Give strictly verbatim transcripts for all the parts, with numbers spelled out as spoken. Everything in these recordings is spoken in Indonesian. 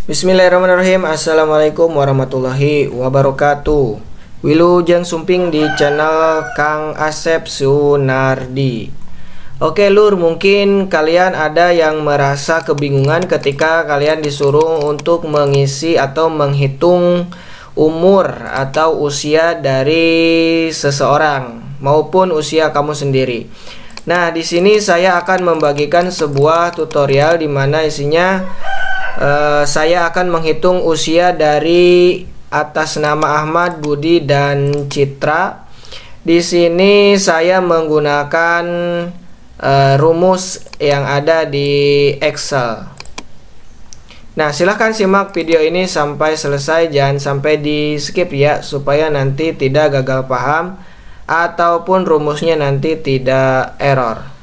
Bismillahirrahmanirrahim. Assalamualaikum warahmatullahi wabarakatuh. Wilujeng sumping di channel Kang Asep Sunardi. Oke lur, mungkin kalian ada yang merasa kebingungan ketika kalian disuruh untuk mengisi atau menghitung umur atau usia dari seseorang maupun usia kamu sendiri. Nah, di sini saya akan membagikan sebuah tutorial di mana isinya Uh, saya akan menghitung usia dari atas nama Ahmad, Budi, dan Citra. Di sini saya menggunakan uh, rumus yang ada di Excel. Nah, silahkan simak video ini sampai selesai, jangan sampai di skip ya, supaya nanti tidak gagal paham ataupun rumusnya nanti tidak error.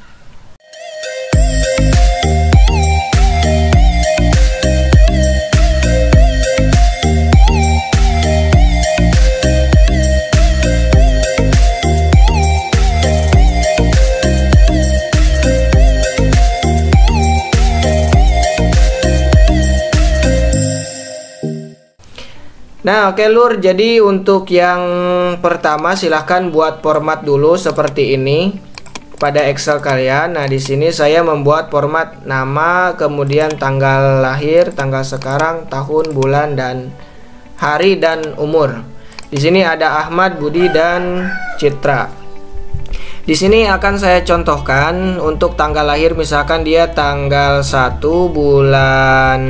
Nah, oke lur, jadi untuk yang pertama silahkan buat format dulu seperti ini pada Excel kalian. Nah, di sini saya membuat format nama, kemudian tanggal lahir, tanggal sekarang, tahun, bulan, dan hari dan umur. Di sini ada Ahmad, Budi, dan Citra. Di sini akan saya contohkan untuk tanggal lahir, misalkan dia tanggal satu bulan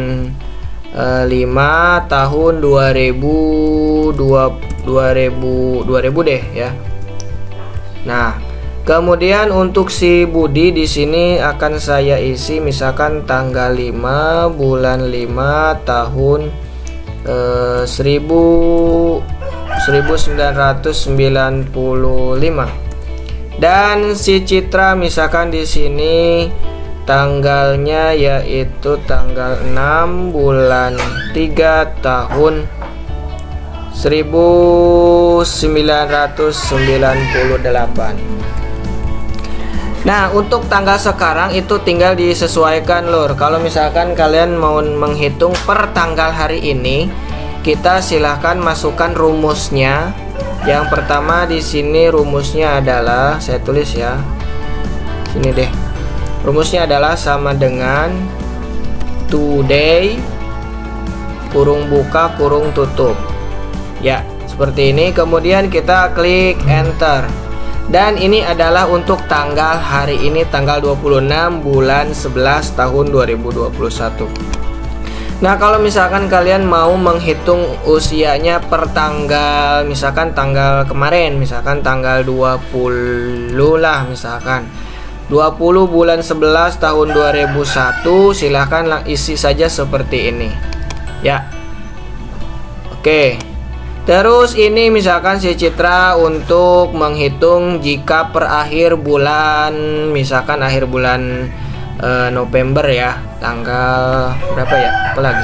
lima tahun dua ribu dua ribu deh ya. Nah, kemudian untuk si Budi di sini akan saya isi misalkan tanggal lima bulan lima tahun eh, seribu sembilan ratus sembilan puluh lima. Dan si Citra misalkan di sini tanggalnya yaitu tanggal enam bulan tiga tahun seribu sembilan ratus sembilan puluh delapan. Nah, untuk tanggal sekarang itu tinggal disesuaikan lur. Kalau misalkan kalian mau menghitung per tanggal hari ini, kita silahkan masukkan rumusnya. Yang pertama di sini rumusnya adalah, saya tulis ya, sini deh. Rumusnya adalah sama dengan today kurung buka kurung tutup. Ya, seperti ini. Kemudian kita klik enter. Dan ini adalah untuk tanggal hari ini, tanggal dua puluh enam bulan sebelas tahun dua ribu dua puluh satu. Nah, kalau misalkan kalian mau menghitung usianya per tanggal, misalkan tanggal kemarin, misalkan tanggal dua puluh lah misalkan. dua puluh bulan sebelas tahun dua ribu satu, silahkan isi saja seperti ini ya. Oke, terus ini misalkan si Citra untuk menghitung jika per akhir bulan, misalkan akhir bulan e, November ya, tanggal berapa ya, apa lagi,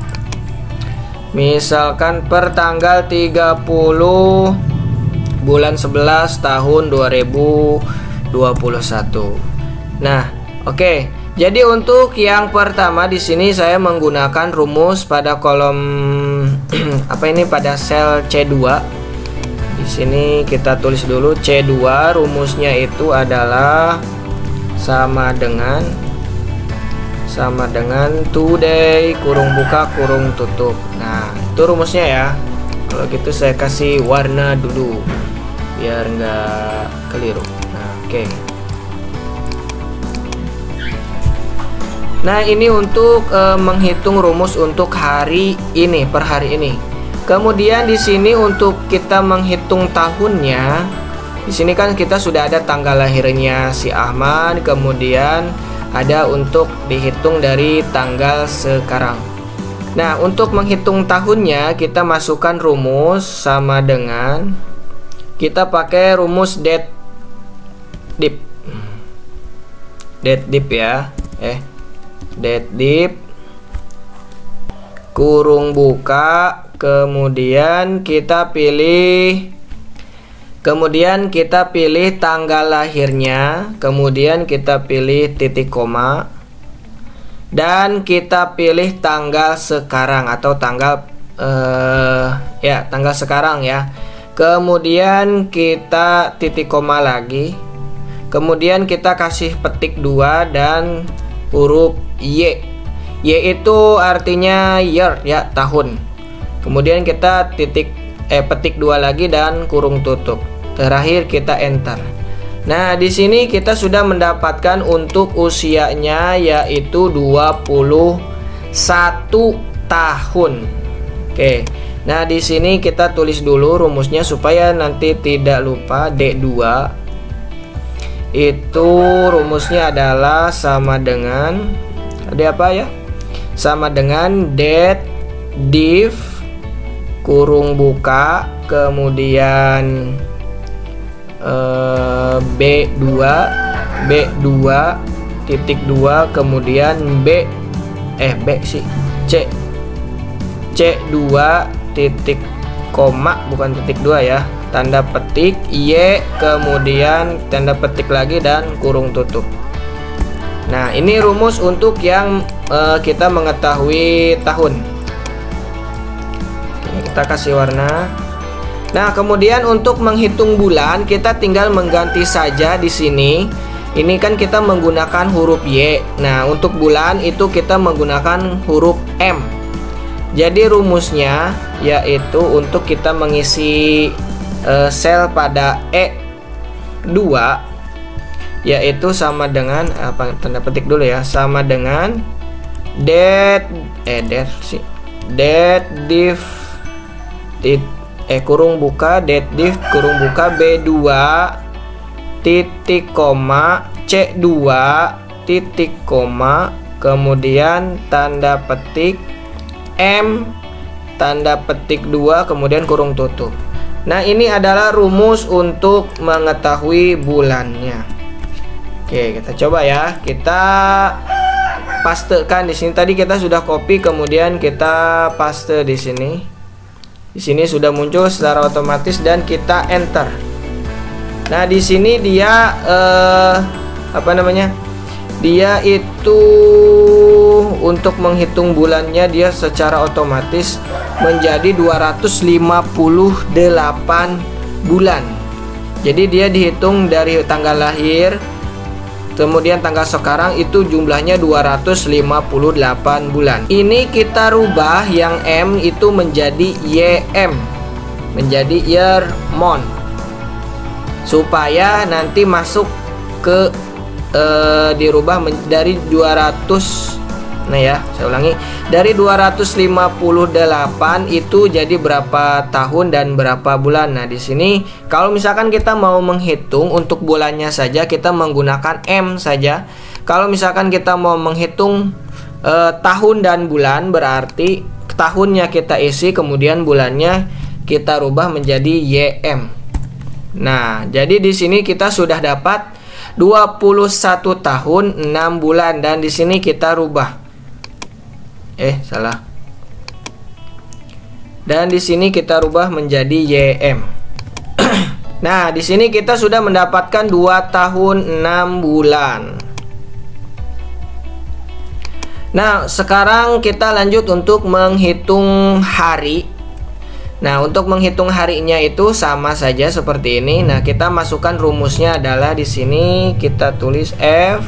misalkan per tanggal tiga puluh bulan sebelas tahun dua ribu dua puluh satu. Nah, oke. Okay. Jadi untuk yang pertama di sini saya menggunakan rumus pada kolom apa ini, pada sel C dua. Di sini kita tulis dulu C dua, rumusnya itu adalah sama dengan sama dengan today kurung buka kurung tutup. Nah, itu rumusnya ya. Kalau gitu saya kasih warna dulu biar nggak keliru. Oke. Nah, ini untuk e, menghitung rumus untuk hari ini, per hari ini. Kemudian di sini untuk kita menghitung tahunnya, di sini kan kita sudah ada tanggal lahirnya si Ahmad, kemudian ada untuk dihitung dari tanggal sekarang. Nah, untuk menghitung tahunnya kita masukkan rumus sama dengan, kita pakai rumus date dip date dip ya, eh date dip kurung buka, kemudian kita pilih kemudian kita pilih tanggal lahirnya, kemudian kita pilih titik koma, dan kita pilih tanggal sekarang atau tanggal uh, ya tanggal sekarang ya. Kemudian kita titik koma lagi, kemudian kita kasih petik dua dan huruf Y. Y itu artinya year ya, tahun. Kemudian kita titik eh petik dua lagi dan kurung tutup. Terakhir kita enter. Nah, di sini kita sudah mendapatkan untuk usianya yaitu dua puluh satu tahun. Oke. Nah, di sini kita tulis dulu rumusnya supaya nanti tidak lupa. D dua itu rumusnya adalah sama dengan ada apa ya? Sama dengan det div kurung buka kemudian Uh, B dua B dua titik dua kemudian B eh B sih C C dua titik koma bukan titik dua ya, tanda petik Y kemudian tanda petik lagi dan kurung tutup. Nah, ini rumus untuk yang uh, kita mengetahui tahun. Oke, kita kasih warna. Nah, kemudian untuk menghitung bulan kita tinggal mengganti saja di sini. Ini kan kita menggunakan huruf Y. Nah, untuk bulan itu kita menggunakan huruf M. Jadi rumusnya yaitu untuk kita mengisi uh, sel pada E dua yaitu sama dengan apa tanda petik dulu ya, sama dengan det eh det sih det div tit eh kurung buka det div kurung buka B dua titik koma C dua titik koma kemudian tanda petik M tanda petik dua kemudian kurung tutup. Nah, ini adalah rumus untuk mengetahui bulannya. Oke, kita coba ya. Kita pastekan di sini. Tadi kita sudah copy kemudian kita paste di sini. Di sini sudah muncul secara otomatis dan kita enter. Nah, di sini dia eh, apa namanya? Dia itu untuk menghitung bulannya dia secara otomatis menjadi dua ratus lima puluh delapan bulan. Jadi dia dihitung dari tanggal lahir kemudian tanggal sekarang itu jumlahnya dua ratus lima puluh delapan bulan. Ini kita rubah yang M itu menjadi Y M, menjadi year month, supaya nanti masuk ke eh, dirubah dari dua ratus. Nah ya, saya ulangi, dari dua ratus lima puluh delapan itu jadi berapa tahun dan berapa bulan. Nah, di sini kalau misalkan kita mau menghitung untuk bulannya saja kita menggunakan M saja. Kalau misalkan kita mau menghitung eh, tahun dan bulan berarti tahunnya kita isi kemudian bulannya kita rubah menjadi Y M. Nah, jadi di sini kita sudah dapat dua puluh satu tahun enam bulan dan di sini kita rubah Eh, salah. Dan di sini kita rubah menjadi Y M. Nah, di sini kita sudah mendapatkan dua tahun enam bulan. Nah, sekarang kita lanjut untuk menghitung hari. Nah, untuk menghitung harinya itu sama saja seperti ini. Nah, kita masukkan rumusnya adalah di sini kita tulis F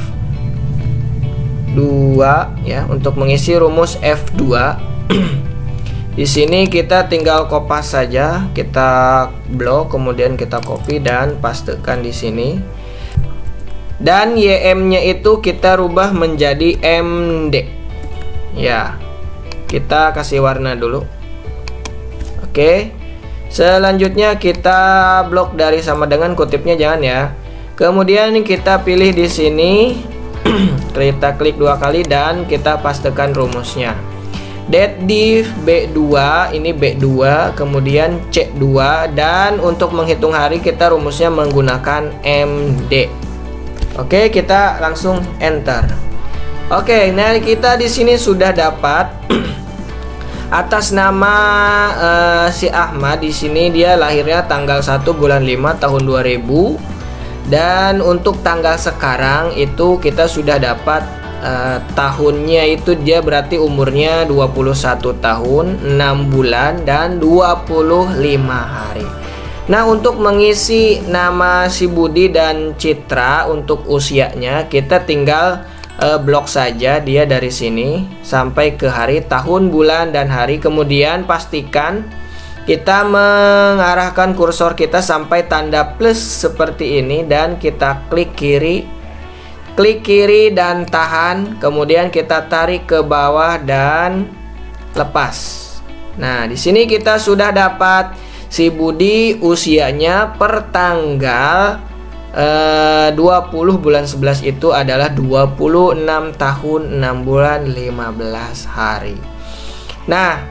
dua ya untuk mengisi rumus F dua. Di sini kita tinggal kopas saja, kita blok kemudian kita copy dan pastekan di sini. Dan Y M-nya itu kita rubah menjadi M D. Ya. Kita kasih warna dulu. Oke. Selanjutnya kita blok dari sama dengan kutipnya jangan ya. Kemudian kita pilih di sini kita klik dua kali dan kita pastekan rumusnya. Det div B dua ini B dua kemudian C dua dan untuk menghitung hari kita rumusnya menggunakan M D. Oke, kita langsung enter. Oke, nah kita di sini sudah dapat atas nama uh, si Ahmad. Di sini dia lahirnya tanggal satu bulan lima tahun dua ribu. Dan untuk tanggal sekarang itu kita sudah dapat uh, tahunnya itu dia berarti umurnya dua puluh satu tahun, enam bulan, dan dua puluh lima hari. Nah, untuk mengisi nama si Budi dan Citra untuk usianya, kita tinggal uh, blok saja dia dari sini sampai ke hari, tahun, bulan, dan hari. Kemudian pastikan kita mengarahkan kursor kita sampai tanda plus seperti ini dan kita klik kiri. Klik kiri dan tahan, kemudian kita tarik ke bawah dan lepas. Nah, di sini kita sudah dapat si Budi usianya per tanggal eh, dua puluh bulan sebelas itu adalah dua puluh enam tahun, enam bulan, lima belas hari. Nah,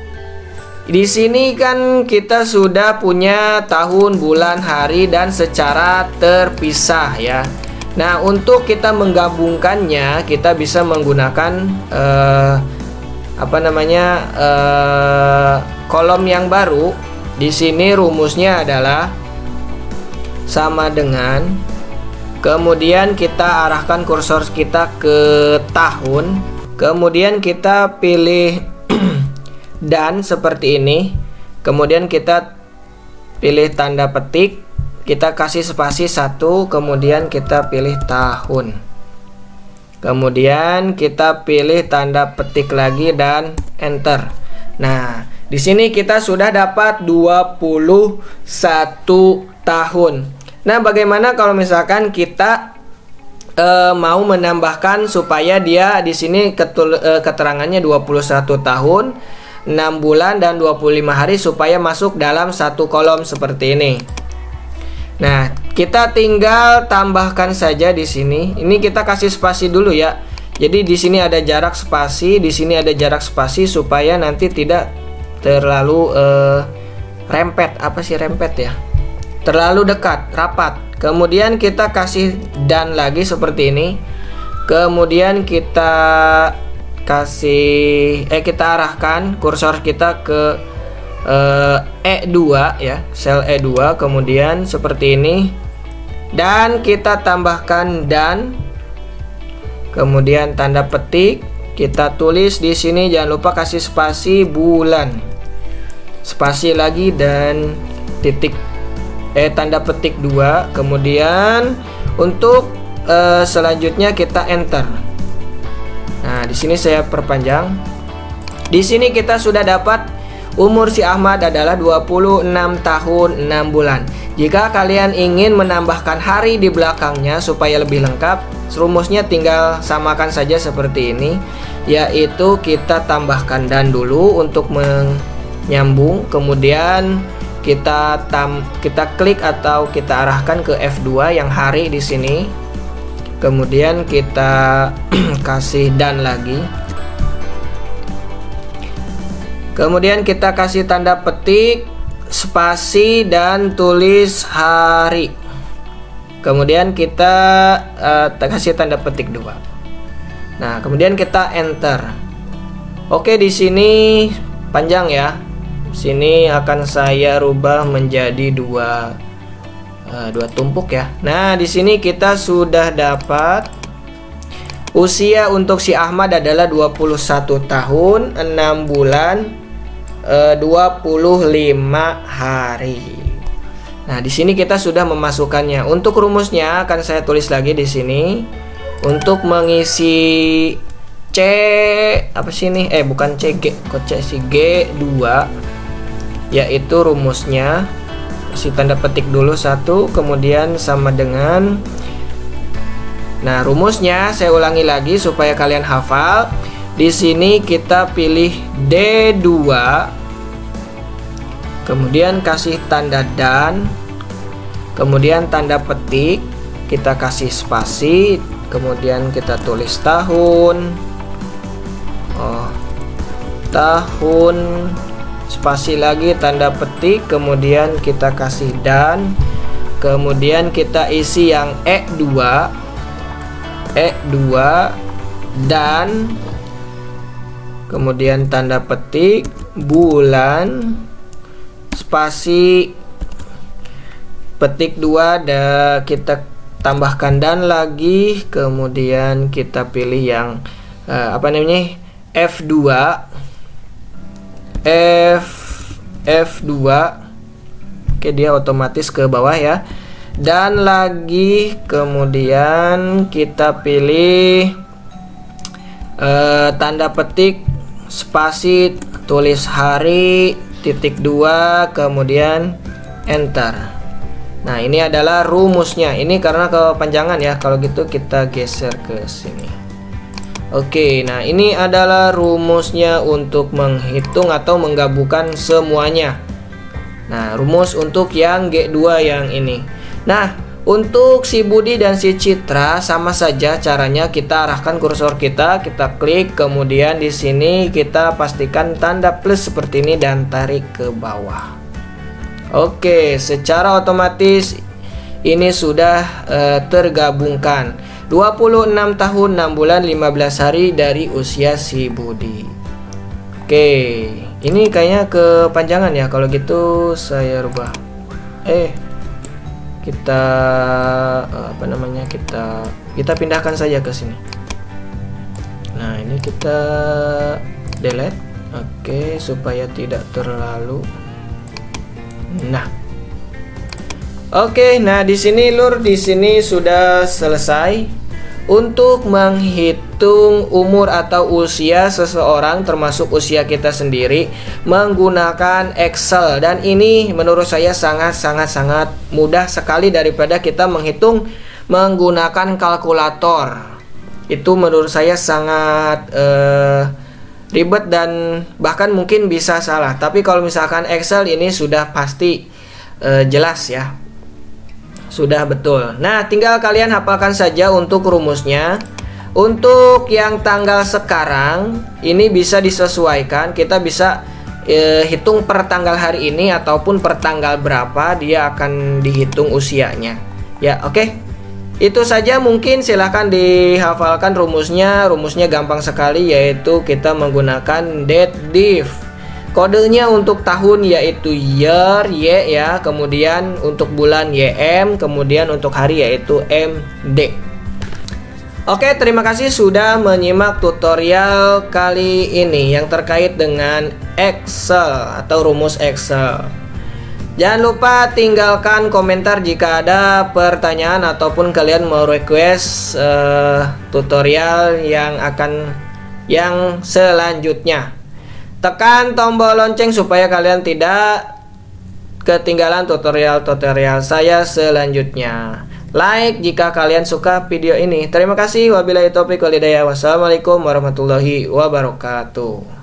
di sini kan kita sudah punya tahun, bulan, hari dan secara terpisah ya. Nah, untuk kita menggabungkannya, kita bisa menggunakan eh, apa namanya eh, kolom yang baru. Di sini rumusnya adalah sama dengan, kemudian kita arahkan kursor kita ke tahun, kemudian kita pilih dan seperti ini, kemudian kita pilih tanda petik, kita kasih spasi satu, kemudian kita pilih tahun, kemudian kita pilih tanda petik lagi dan enter. Nah, di sini kita sudah dapat dua puluh satu tahun. Nah, bagaimana kalau misalkan kita e, mau menambahkan supaya dia di sini ketul, e, keterangannya dua puluh satu tahun, enam bulan dan dua puluh lima hari supaya masuk dalam satu kolom seperti ini. Nah, kita tinggal tambahkan saja di sini. Ini kita kasih spasi dulu ya. Jadi di sini ada jarak spasi, di sini ada jarak spasi supaya nanti tidak terlalu uh, rempet. Apa sih rempet ya? Terlalu dekat, rapat. Kemudian kita kasih dan lagi seperti ini. Kemudian kita kasih eh kita arahkan kursor kita ke uh, E dua ya, sel E dua, kemudian seperti ini. Dan kita tambahkan dan, kemudian tanda petik, kita tulis di sini, jangan lupa kasih spasi bulan. Spasi lagi dan titik eh tanda petik dua, kemudian untuk eh, selanjutnya kita enter. Nah, di sini saya perpanjang. Di sini kita sudah dapat umur si Ahmad adalah dua puluh enam tahun, enam bulan. Jika kalian ingin menambahkan hari di belakangnya supaya lebih lengkap, rumusnya tinggal samakan saja seperti ini, yaitu kita tambahkan dan dulu untuk menyambung, kemudian kita tam kita klik atau kita arahkan ke F dua yang hari di sini. Kemudian kita kasih dan lagi. Kemudian kita kasih tanda petik, spasi dan tulis hari. Kemudian kita uh, kasih tanda petik dua. Nah, kemudian kita enter. Oke, di sini panjang ya. Sini akan saya rubah menjadi dua uh, dua tumpuk ya. Nah, di sini kita sudah dapat usia untuk si Ahmad adalah dua puluh satu tahun, enam bulan, uh, dua puluh lima hari. Nah, di sini kita sudah memasukkannya. Untuk rumusnya akan saya tulis lagi di sini. Untuk mengisi C apa sih ini? Eh, bukan C G, kok C sih G dua, yaitu rumusnya. Kasih tanda petik dulu satu, kemudian sama dengan. Nah, rumusnya saya ulangi lagi supaya kalian hafal. Di sini kita pilih D dua. Kemudian kasih tanda dan, kemudian tanda petik, kita kasih spasi, kemudian kita tulis tahun, oh tahun, spasi lagi, tanda petik, kemudian kita kasih dan, kemudian kita isi yang E dua, E dua dan, kemudian tanda petik, bulan, spasi, petik dua, dan kita tambahkan dan lagi, kemudian kita pilih yang uh, apa namanya F dua F F2. Oke, dia otomatis ke bawah ya. Dan lagi, kemudian kita pilih uh, tanda petik, spasi, tulis hari, titik dua, kemudian enter. Nah, ini adalah rumusnya. Ini karena kepanjangan ya. Kalau gitu kita geser ke sini. Oke, nah ini adalah rumusnya untuk menghitung atau menggabungkan semuanya. Nah, rumus untuk yang G dua yang ini. Nah, untuk si Budi dan si Citra sama saja caranya. Kita arahkan kursor kita, kita klik, kemudian di sini kita pastikan tanda plus seperti ini dan tarik ke bawah. Oke, secara otomatis ini sudah uh, tergabungkan. dua puluh enam tahun enam bulan lima belas hari dari usia si Budi. Oke, ini kayaknya kepanjangan ya. Kalau gitu saya rubah. Eh, kita apa namanya? Kita kita pindahkan saja ke sini. Nah, ini kita delete. Oke, supaya tidak terlalu. Nah, oke. Nah, di sini Lur, di sini sudah selesai untuk menghitung umur atau usia seseorang, termasuk usia kita sendiri, menggunakan Excel. Dan ini menurut saya sangat-sangat-sangat mudah sekali daripada kita menghitung menggunakan kalkulator. Itu menurut saya sangat eh, ribet dan bahkan mungkin bisa salah. Tapi kalau misalkan Excel ini sudah pasti eh, jelas ya. Sudah betul. Nah, tinggal kalian hafalkan saja untuk rumusnya. Untuk yang tanggal sekarang ini bisa disesuaikan. Kita bisa e, hitung per tanggal hari ini ataupun per tanggal berapa dia akan dihitung usianya. Ya, oke. Okay? Itu saja, mungkin silahkan dihafalkan rumusnya. Rumusnya gampang sekali, yaitu kita menggunakan date div. Kodenya untuk tahun yaitu year, Y ya, kemudian untuk bulan Y M, kemudian untuk hari yaitu M D. Oke, terima kasih sudah menyimak tutorial kali ini yang terkait dengan Excel atau rumus Excel. Jangan lupa tinggalkan komentar jika ada pertanyaan ataupun kalian mau request uh, tutorial yang akan yang selanjutnya. Tekan tombol lonceng supaya kalian tidak ketinggalan tutorial-tutorial saya selanjutnya. Like jika kalian suka video ini. Terima kasih. Wabillahi taufiq wal hidayah. Wassalamualaikum warahmatullahi wabarakatuh.